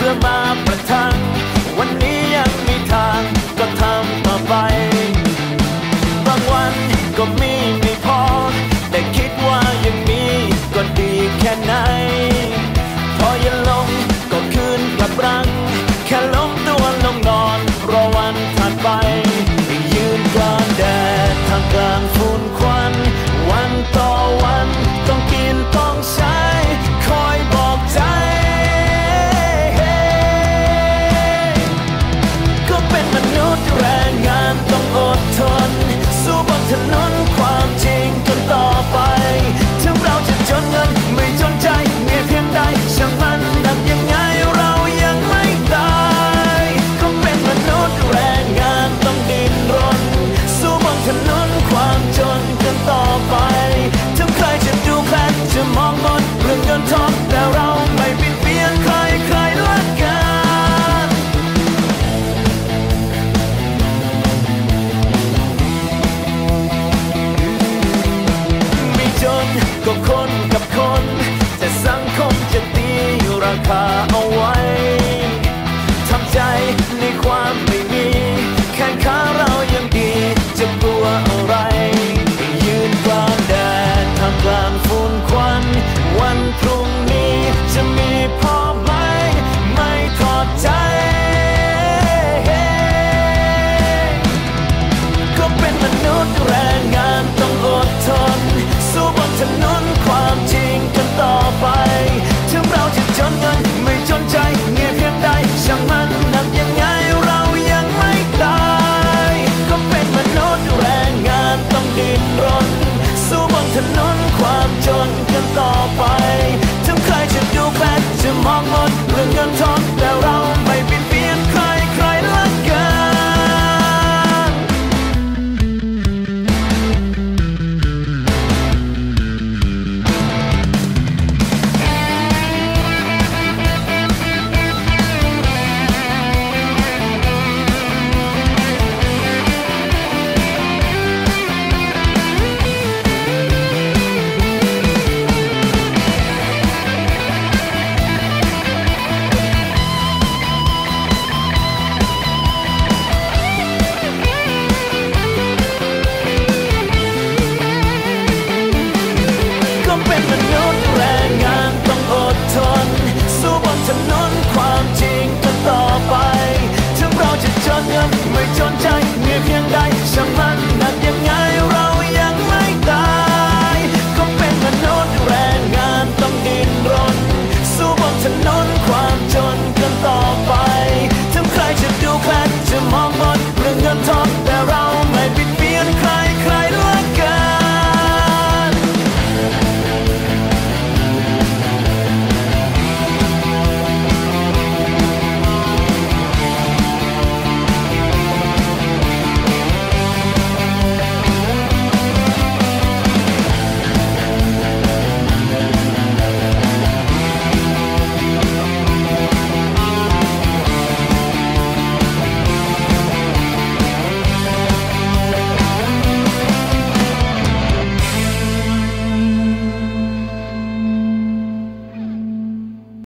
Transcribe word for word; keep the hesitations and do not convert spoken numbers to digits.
อมาประทังวันนี้ยังมีทางก็ทำต่อไปบางวันก็มีไม่พอแต่คิดว่ายังมีก็ดีแค่ไหนพออย่าลงก็คืนกลับรังแค่ล้มตัวลงนอนรอวันถัดไปยืนกลางแดดท่ามกลางฝุ่นควันวันต่อวันต้องกินต้องใช้คอยบอกใจก็เป็นมนุษย์แรงงานต้องอดทนสู้บนถนนความจริงจนต่อไปถึงเราจะจนเงินไม่จนใจมีเพียงใดช่างมันนับยังไงเรายังไม่ตายก็เป็นมนุษย์แรงงานต้องดิ้นรนสู้บนถนนความจนกันต่อไปถึงใครจะดูแคลนจะมองหมดเรื่องเงินทองแต่เราไม่เปลี่ยนเปลี่ยนใครใครละกันไม่จนก็คนกับคนแต่สังคมจะตีราคาเอาไว้ทำใจในความไม่มีแค่ขาเรายังดีจะกลัวอะไรยืนกลางแดดท่ามกลางฝุ่นควันวันพรุ่งนี้จะมีพอไหมไม่ทอดใจก็เป็นมนุษย์แรงงานต้องอดทนสู้บนถนนความจริงกันต่อไปถึงเราจะจนเงินไม่จนใจเงียบเพียงใดช่างมันนับยังไงเรายังไม่ตายก็เป็นมนุษย์แรงงานต้องดิ้นรนสู้บนถนนความจนกันต่อไปถึงใครจะดูแคลนจะมองหมดเรื่องเงินทองแต่เราไม่เปลี่ยนเปลี่ยนใครใครละกันเป็นมนุษย์แรงงานต้องอดทนสู้บนถนนความจริงกันต่อไปถึงเราจะจนเงินไม่จนใจมีเพียงใดช่างมันนับยังไงเรา